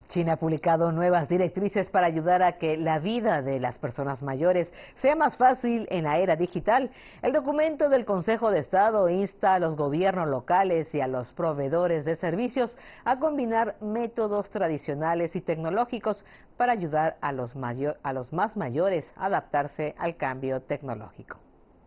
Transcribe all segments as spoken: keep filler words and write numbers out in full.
China ha publicado nuevas directrices para ayudar a que la vida de las personas mayores sea más fácil en la era digital. El documento del Consejo de Estado insta a los gobiernos locales y a los proveedores de servicios a combinar métodos tradicionales y tecnológicos para ayudar a los, mayor, a los más mayores a adaptarse al cambio tecnológico.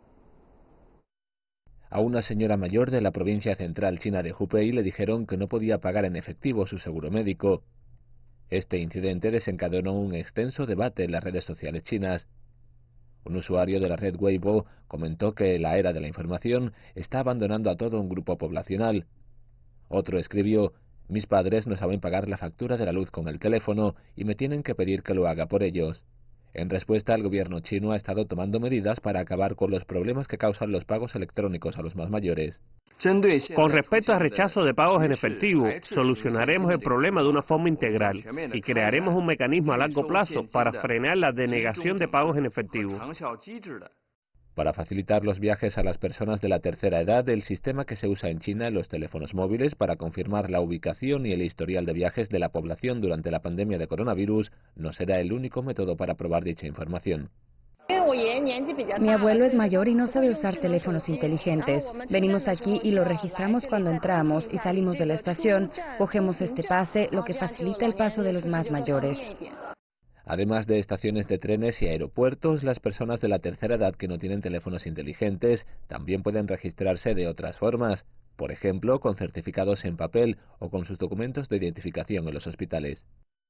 A una señora mayor de la provincia central china de Hubei le dijeron que no podía pagar en efectivo su seguro médico. Este incidente desencadenó un extenso debate en las redes sociales chinas. Un usuario de la red Weibo comentó que la era de la información está abandonando a todo un grupo poblacional. Otro escribió: «Mis padres no saben pagar la factura de la luz con el teléfono y me tienen que pedir que lo haga por ellos». En respuesta, el gobierno chino ha estado tomando medidas para acabar con los problemas que causan los pagos electrónicos a los más mayores. Con respecto al rechazo de pagos en efectivo, solucionaremos el problema de una forma integral y crearemos un mecanismo a largo plazo para frenar la denegación de pagos en efectivo. Para facilitar los viajes a las personas de la tercera edad, el sistema que se usa en China en los teléfonos móviles para confirmar la ubicación y el historial de viajes de la población durante la pandemia de coronavirus no será el único método para probar dicha información. Mi abuelo es mayor y no sabe usar teléfonos inteligentes. Venimos aquí y lo registramos cuando entramos y salimos de la estación. Cogemos este pase, lo que facilita el paso de los más mayores. Además de estaciones de trenes y aeropuertos, las personas de la tercera edad que no tienen teléfonos inteligentes también pueden registrarse de otras formas, por ejemplo, con certificados en papel o con sus documentos de identificación en los hospitales.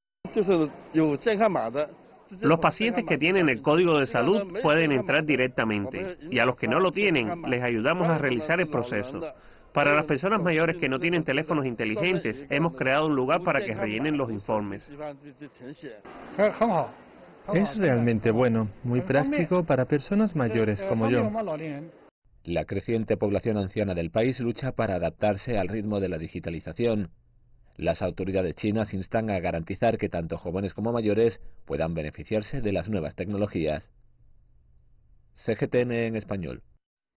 Los pacientes que tienen el código de salud pueden entrar directamente y a los que no lo tienen les ayudamos a realizar el proceso. Para las personas mayores que no tienen teléfonos inteligentes, hemos creado un lugar para que rellenen los informes. Es realmente bueno, muy práctico para personas mayores como yo. La creciente población anciana del país lucha para adaptarse al ritmo de la digitalización. Las autoridades chinas instan a garantizar que tanto jóvenes como mayores puedan beneficiarse de las nuevas tecnologías. C G T N en español.